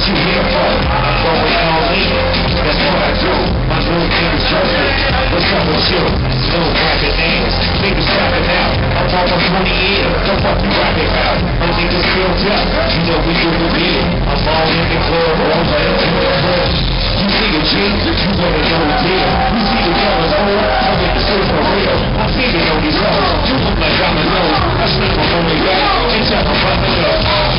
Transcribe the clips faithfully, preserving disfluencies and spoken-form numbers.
you here for? I'm going all in, that's what I do. My little niggas trust me. What's up with you? Little rapping names, niggas rapping out. I'm almost twenty years, the fuck you rapping about? My niggas built up, you know we do the deal. I'm all in the club, all the into the club. You see the G, you better know the deal. You see the colors old, I'm in the street for real. I'm thinking on these hoes, you look like I'm a nose. I sleep on only guy, and tell them I'm a nose.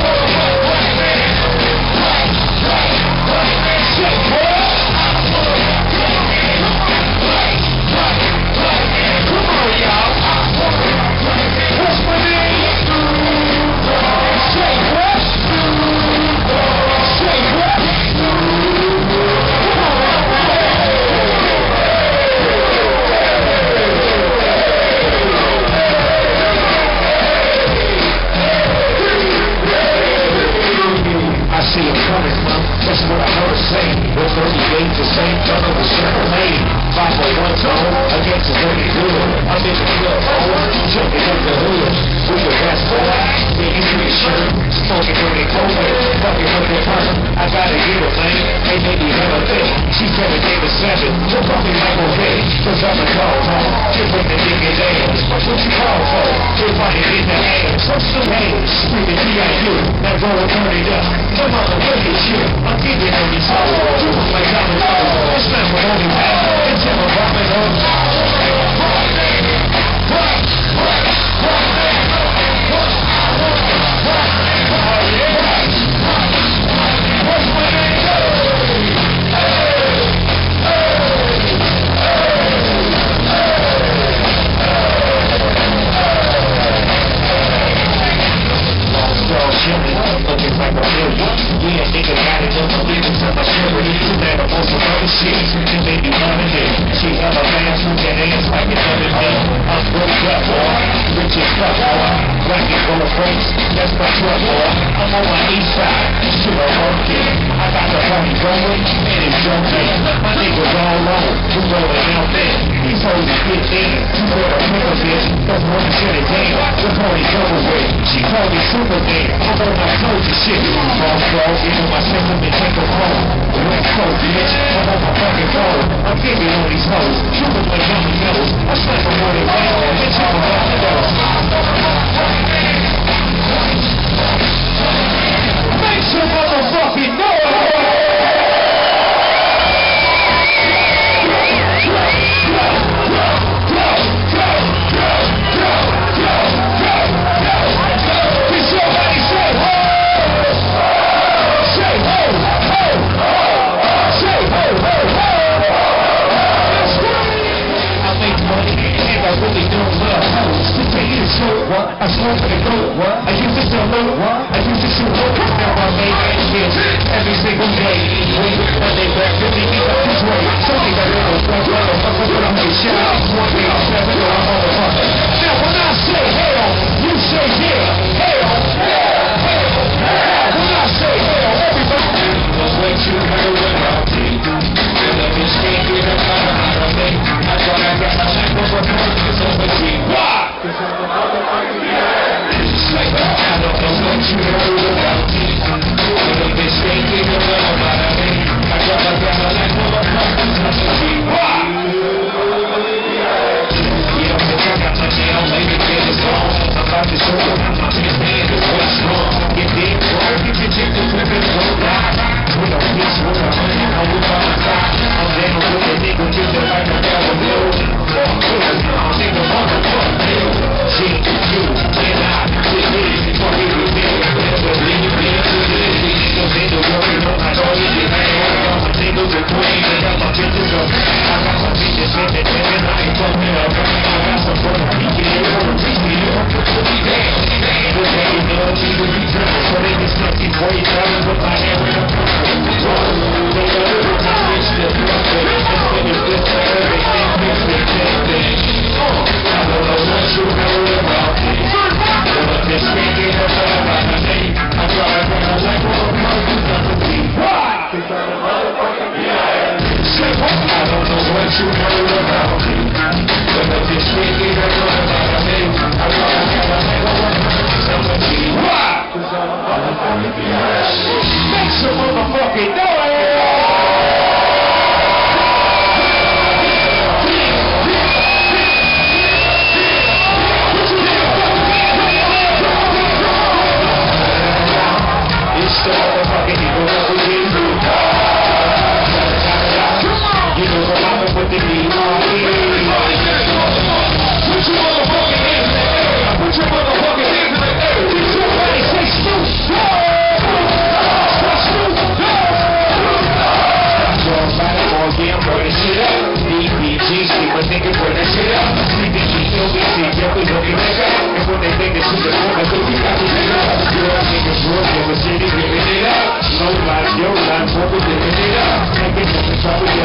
That's what I heard say. With thirty-eight, the same color as Chevrolet. five oh one tone against the dirty good. I'm in the club, oh, jumping up the hood. With your best boy, yeah, you see your shirt. Smoking dirty cold, fucking with the person. I gotta get her, man. Hey, baby, have a thing. She said a name is seven. Don't call me Michael Bay. Cause I'm a call home. Get with the niggas ass. What you call for? Get money in the ass. What's the name? Screaming T I U. Now go and turn it up. Come on, look at you. I'm thinking on these hoes. You look like I'm a nose. Let's not with only that. And tell them I'm a nose. Looking like a million. Yeah, nigga got it, don't believe it, tell my surety. That I'm on some other shit, and they be loving it. She hella fast, move that ass like it's other day. I'm broke up, boy. Rich as fuck, boy. Black and full of brakes, that's my truck, boy. I'm on my east side, shit I'm working. I got the party going, and it's jumping. My niggas all on, we rolling out there. These hoes is good in, you better pick a bitch. That's one shit a day, the party cover with. She called me super day, I'm on my toes and shit. Boss dog, into my sentiment, take a phone. West Coast, bitch, I'm on my fucking phone. I'm giving all these hoes, you look like I'm a nose. I slept for more than that, bitch, I'm a nose. Make some motherfucking noise! I smoke for the goat, I used to sell low, I used to shoot low, now I make shit every single day. Wait, but they back to me, keep up this way. So they got little fuck, motherfucker, but I'm a shot. One day I'm seven, or I'm motherfucker. Now when I say hell, you say yeah. Hell, hell, hell, hell. When I say hell, everybody knows what you heard about me. And if it's can't get up out of me, I thought I got my life over purpose over G. Why? I don't know what you heard about me. But if it's can't get up out of me, I thought I got my life over purpose over G. Why? Yeah, bitch, I got my nail, baby, get it on. I'm about to show you how my big man is what's wrong. Get big, bro, get your chick to flip it, so die. We don't bitch, we're a hundred, I'm with my side. I'm down with a nigga, get the right of the middle. Fuck this, nigga, motherfucker, nigga. G, U, N, I, T, E, fuck it, we feel it. But then you get to this, these niggas ain't the worry, but I know you get mad. I got my niggas with queen, I got my bitches up. I got my bitches in the ten, and I ain't fucking up. I got some brother, he get it, or reach me, you don't put me down. But they ain't love me to be drunk, so they can stuck these boys down with my hair in a purple. They got every time they still fuck it, and finish this like everything, fix it, take things. I don't know what you heard about me. But this can't get up out of me. I thought I got a life over purpose, nothing to be. Why? Say what? I don't know what you heard about me. But this can't get up out of me. I thought I got a life over purpose, nothing to be. Why? Make some motherfuckers.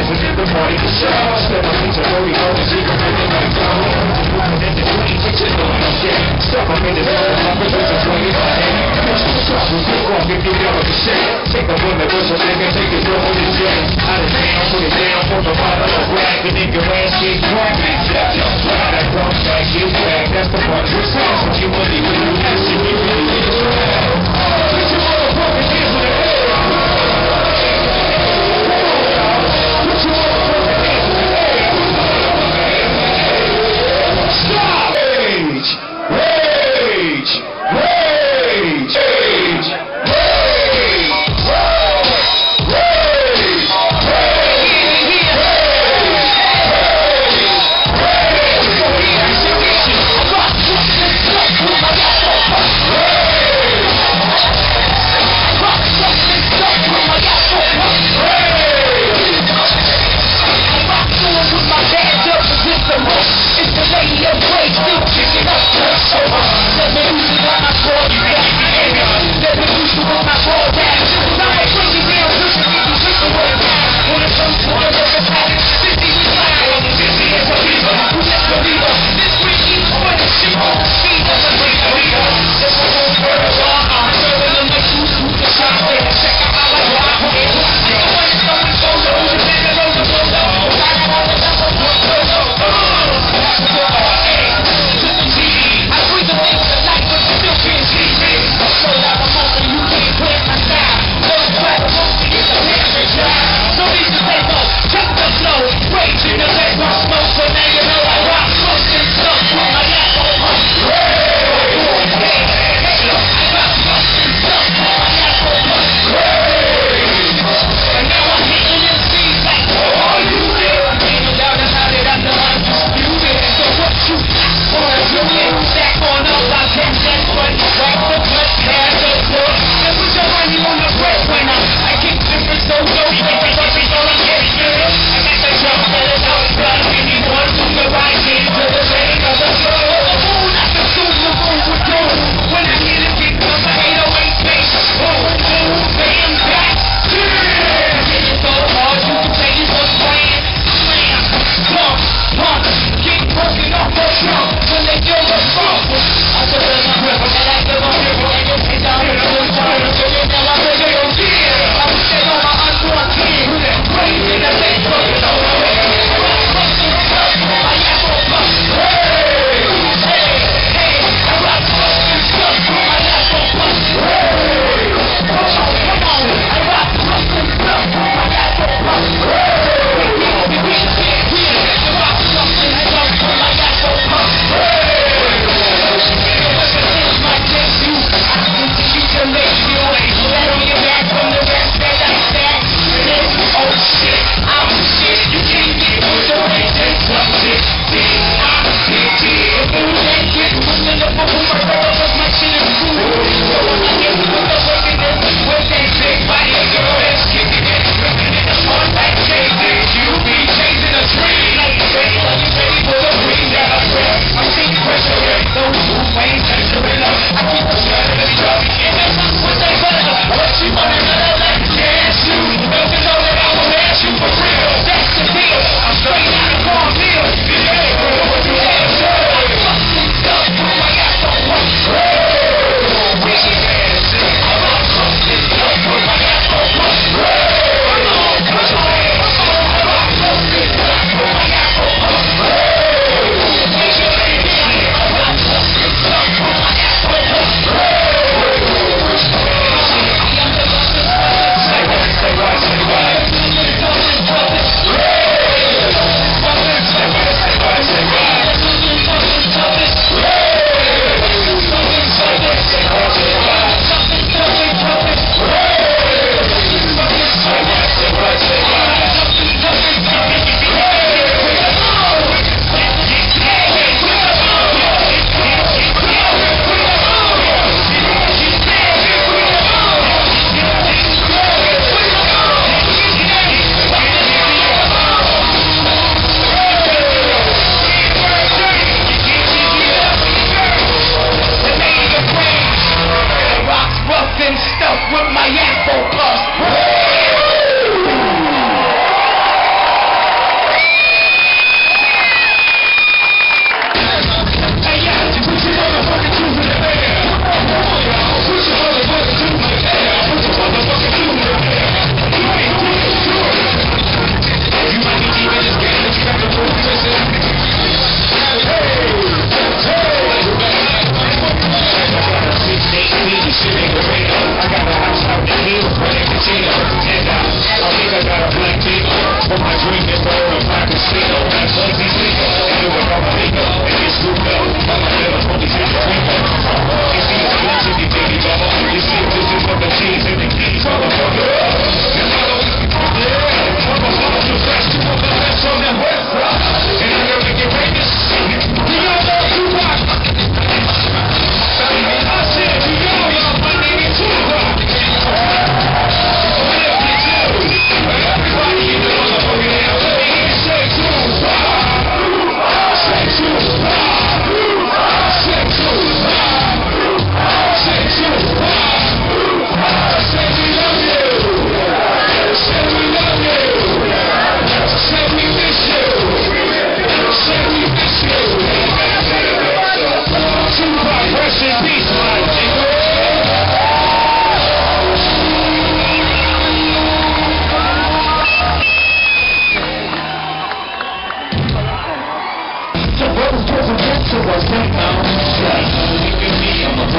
when it's the party for sure. Step up into Rory Ho and she gon' make it like go. Moving in the queen, bitches doing no shit. Step up in the zone, my producer swinging my head. Bitch, what's up? We'll get off if you never can shit. Take the bullet, whistle, shake and take it through on this jet. Out of town, put it down for the bottle of rag. The nigga ass get cracked. That's your flag, that comes back, you back. That's the part you say. What you really, really, that's what you really need to have. Put your motherfucking hands in the air. Rage! Rage! Rage! Rage!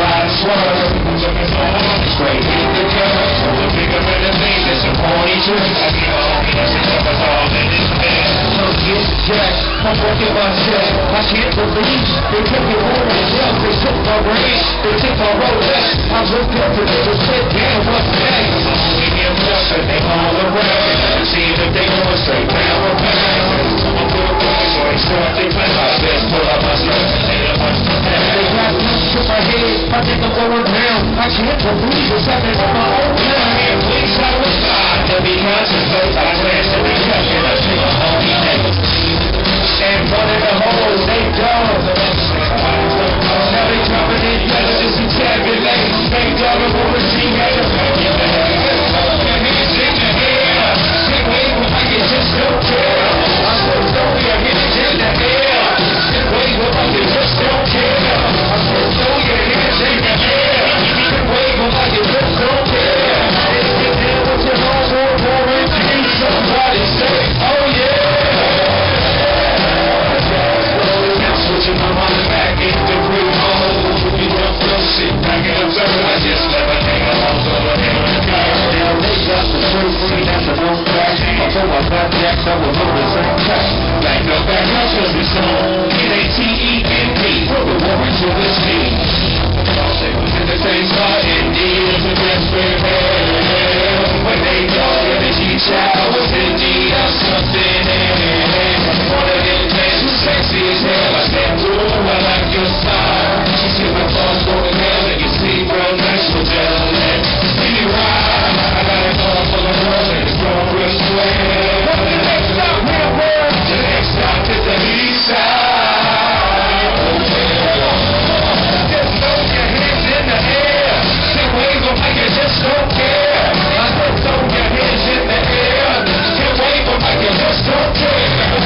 ride and swerve. Straight in the curve, so the bigger than the thing, it's a pony trick. I get all this and never all in this bed. Look, get the jack, I'm working myself. I can't believe they took me over the shelf. They took my range, they took my Rolex. I looked up and they just said, damn, what's next? I'm only getting pressure, they all around. See if they going straight down or back. I'm a good boy, so they start to play my best. Pull up my skirt, they don't want to play. They got me to my head, I think I'm going down. I can't believe it's happening on my own town. And please, I was God to be concentrated. I glance at the cut and I see my homie niggas. And one of the hoes, they dog. Now they dropping in yellow, just a tabulate. They dog them over, she had a baby. Hands in the air. Shit wave when I get just don't care. I'm so sorry, I hit it in the air. Shit wave when I get just don't care. I'm so sorry, your hands in the air. Shit wave when I get just don't care. And get down with your homeboy, boy, and please somebody say, oh yeah. Switching my mind back in the green hole. You don't feel shit back in the dirt. I just let my hang along, go ahead on the curve. Now they got the truth, free, that's a wrong track. Although I got jacks, I was on the same track. Back up, back up, cause it's on. N A T E N P, put the warrant to the scene. I'll say who's in the same spot, indeed, is the best friend. When they know that the G-Child was indeed of something. One of them days was sexy as hell. I said, ooh, I like your style. She said, my thoughts go to hell, and you see real nice with that. Give me ride. I got a car full of girls, and it's going real swell. What's the next stop, real world? The next stop is the east side. Just throw your hands in the air. Shit wave them like you just don't care. I said, throw your hands in the air. Shit wave them like you just don't care.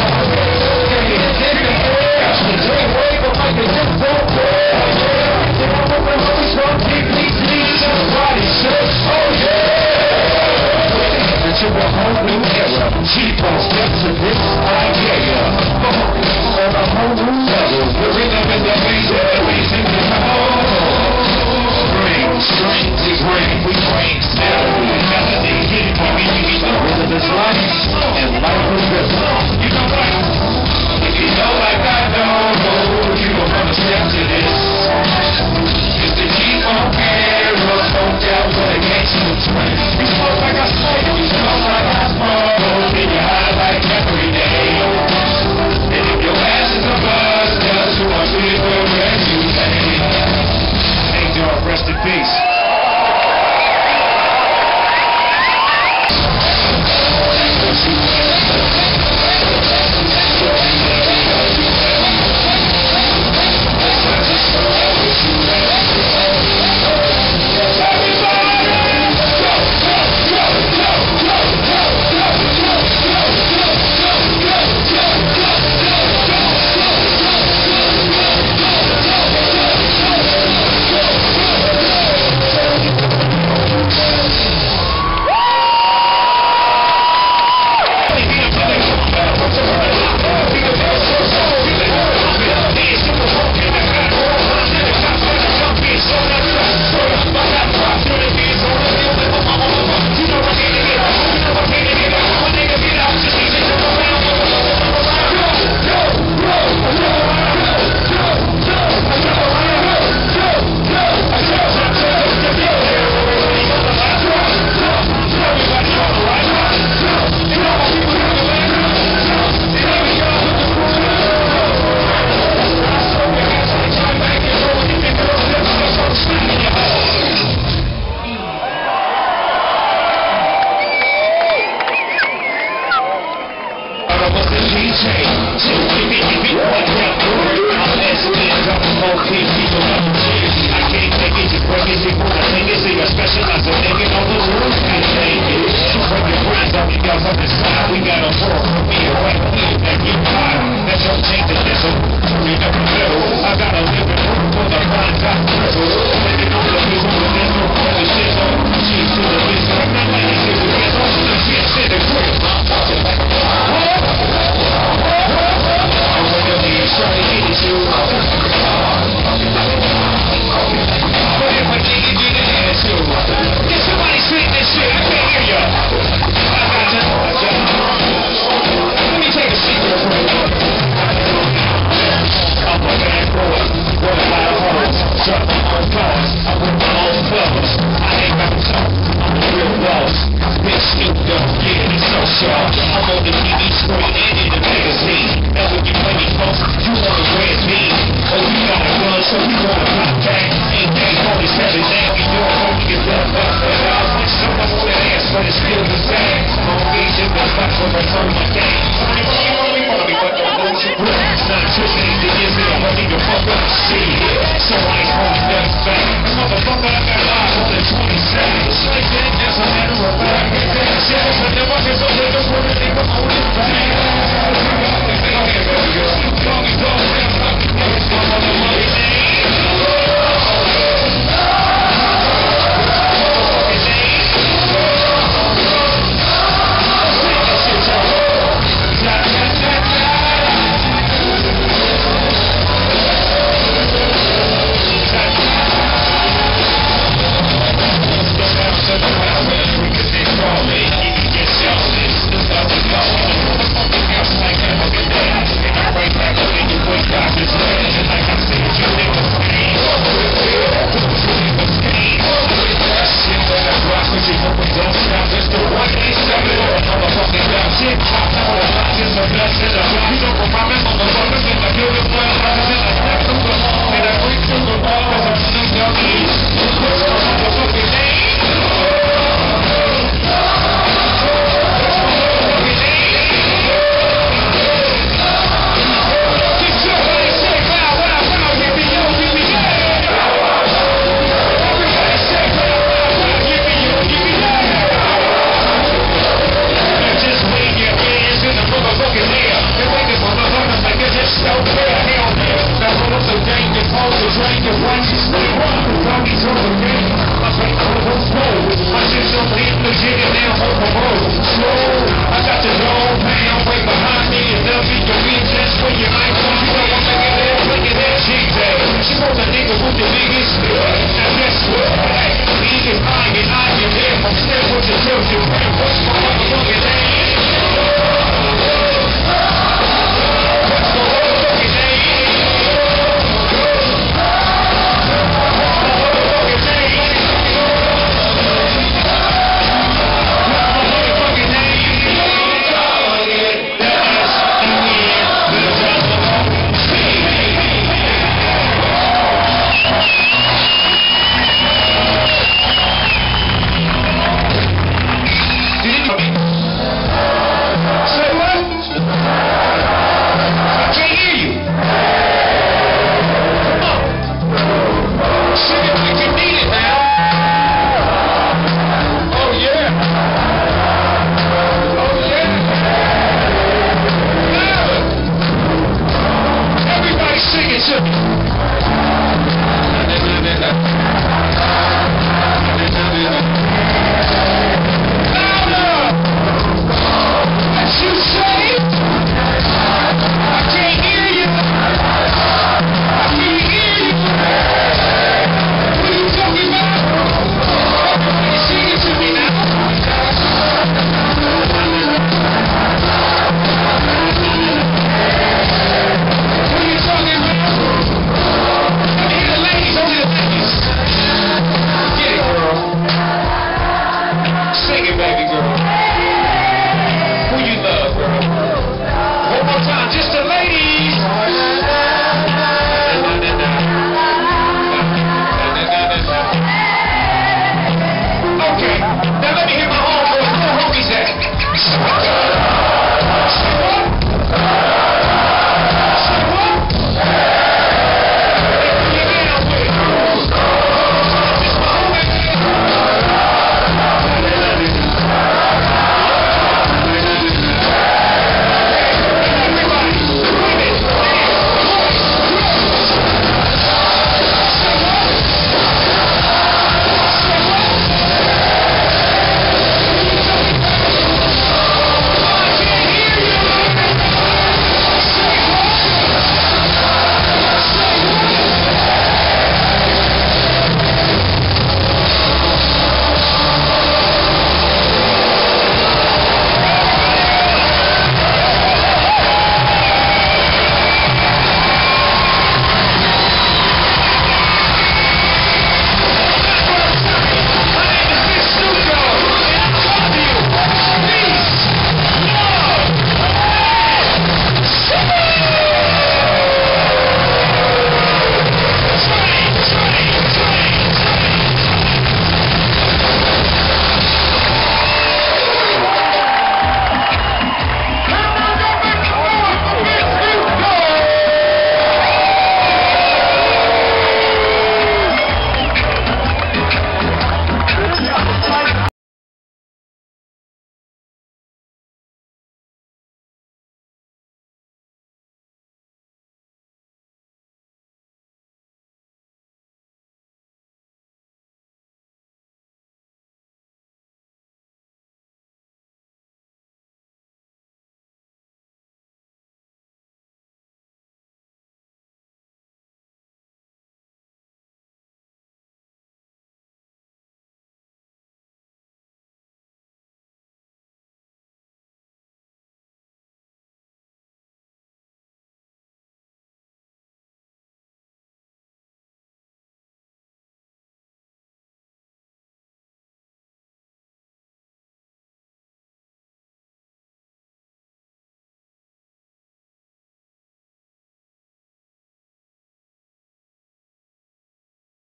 To a whole new era, cheap on steps of this idea. On a whole new level, the rhythm and the bass and the reason to hold. String, string, we bring, we bring melody, melody, hit it, we need the rhythm is life, and life is rhythm. You know what? If you know like I know, you don't wanna step to this. It's the Jeep on air, no doubt, but it makes no twist. You smoke like I smoke, you smoke like I smoke, and you high like every day. And if your ass is a buzz, tell you I'm people where you lay. Hey, dog, rest in peace. We got a world, we